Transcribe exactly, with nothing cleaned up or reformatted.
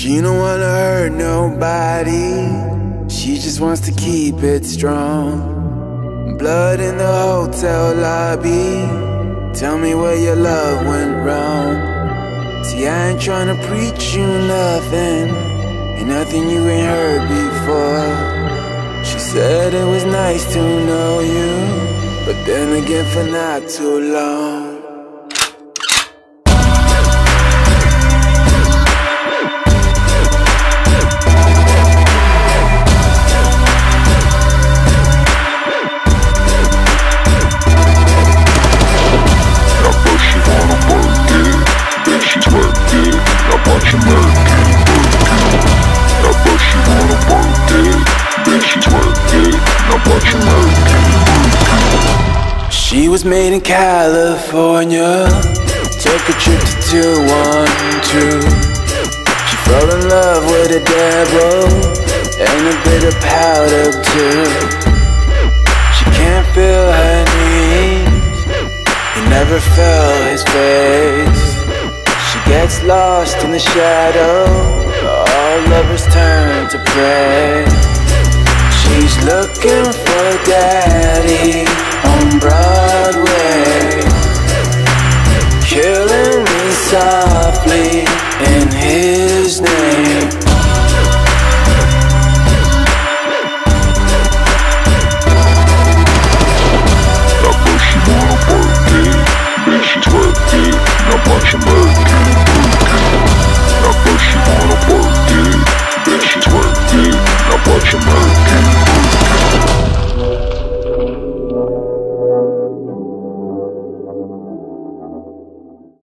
She don't wanna hurt nobody, she just wants to keep it strong. Blood in the hotel lobby, tell me where your love went wrong. See, I ain't tryna preach you nothing, ain't nothing you ain't heard before. She said it was nice to know you, but then again for not too long. She was made in California, took a trip to two one two. She fell in love with a devil and a bit of powder too. She can't feel her knees, he never felt his face. She gets lost in the shadow, all lovers turn to prey. She's looking for daddy, oh